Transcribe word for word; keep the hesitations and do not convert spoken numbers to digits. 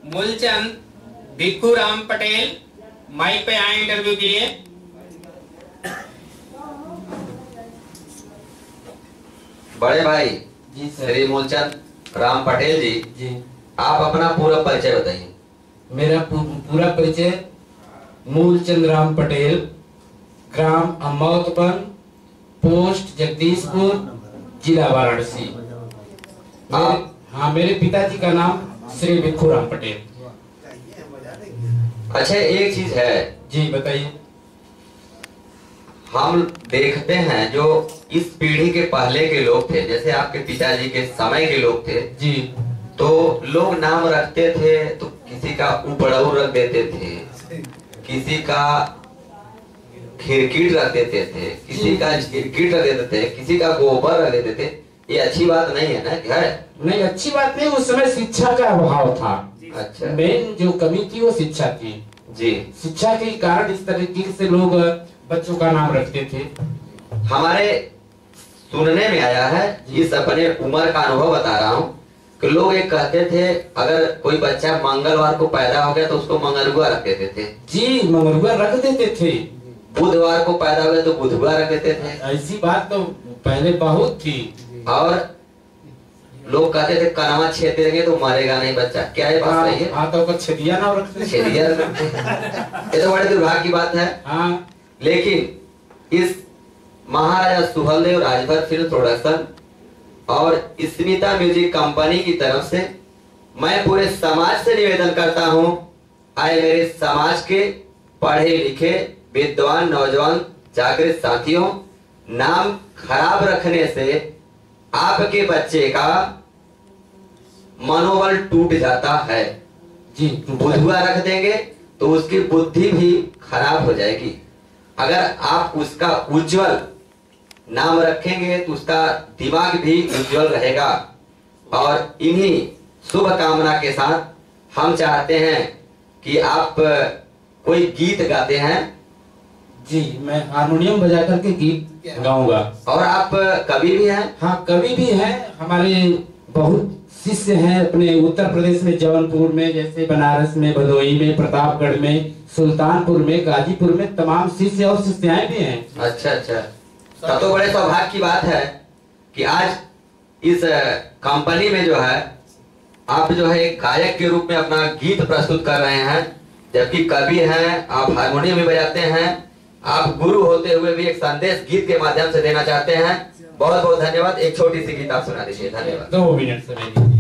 मूलचंद भिक्खू राम पटेल माइक पे आए इंटरव्यू के लिए। बड़े भाई जी सर। श्री मूलचंद राम पटेल जी, जी आप अपना पूरा परिचय बताइए। मेरा पू, पूरा परिचय मूलचंद राम पटेल, ग्राम अमौतपन, पोस्ट जगदीशपुर, जिला वाराणसी। मेरे, हाँ मेरे पिताजी का नाम श्री भिक्खू राम पटेल। अच्छा, एक चीज है जी बताइए। हम देखते हैं जो इस पीढ़ी के पहले के लोग थे, जैसे आपके पिताजी के समय के लोग थे जी, तो लोग नाम रखते थे तो किसी का उपड़ऊ रख देते थे, किसी का खिरकीट रख देते थे, किसी का झिरकीट रख देते थे, किसी का गोबर रख देते थे। ये अच्छी बात नहीं है ना? क्या है? नहीं अच्छी बात नहीं, उस समय शिक्षा का अभाव था। अच्छा, मेन जो कमी थी वो शिक्षा थी। जी, शिक्षा के कारण इस तरीके से लोग बच्चों का नाम रखते थे। हमारे सुनने में आया है, इस अपने उम्र का अनुभव बता रहा हूँ कि लोग एक कहते थे अगर कोई बच्चा मंगलवार को पैदा हो गया तो उसको मंगलुआ रख देते थे। जी मंगलुआ रख देते थे। बुधवार को पैदा हो गया तो बुधवार रख देते थे। ऐसी बात तो पहले बहुत थी। और लोग कहते थे कनवा छेद देंगे तो मरेगा नहीं बच्चा। क्या ये बात सही है? हाँ तो छेदिया ना रखते। छेदिया रखते ये तो बड़े दुर्भाग्य की बात है। हाँ लेकिन इस महाराजा सुहेलदेव राजभर फिल्म प्रोडक्शन और स्मिता म्यूजिक कंपनी की तरफ से मैं पूरे समाज से निवेदन करता हूं, आए मेरे समाज के पढ़े लिखे विद्वान नौजवान जागृत साथियों, नाम खराब रखने से आपके बच्चे का मनोबल टूट जाता है। जी, बुधुआ रख देंगे तो उसकी बुद्धि भी खराब हो जाएगी। अगर आप उसका उज्जवल नाम रखेंगे तो उसका दिमाग भी उज्जवल रहेगा। और इन्हीं शुभ कामना के साथ हम चाहते हैं कि आप कोई गीत गाते हैं। जी मैं हारमोनियम बजा करके गीत गाऊंगा। और आप कवि भी हैं? हाँ कवि भी हैं। हमारे बहुत शिष्य हैं अपने उत्तर प्रदेश में, जौनपुर में, जैसे बनारस में, भदोही में, प्रतापगढ़ में, सुल्तानपुर में, गाजीपुर में तमाम शिष्य और शिष्याएं भी हैं। अच्छा अच्छा, तब तो बड़े सौभाग्य की बात है कि आज इस कंपनी में जो है आप जो है एक गायक के रूप में अपना गीत प्रस्तुत कर रहे हैं, जबकि कवि हैं, आप हारमोनियम भी बजाते हैं, आप गुरु होते हुए भी एक संदेश गीत के माध्यम से देना चाहते हैं। बहुत बहुत धन्यवाद। एक छोटी सी गीत आप सुना दीजिए। धन्यवाद। दो मिनट से